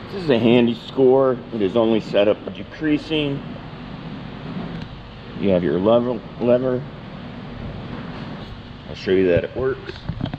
This is a handy score. It is only set up decreasing. You have your lever. I'll show you that it works.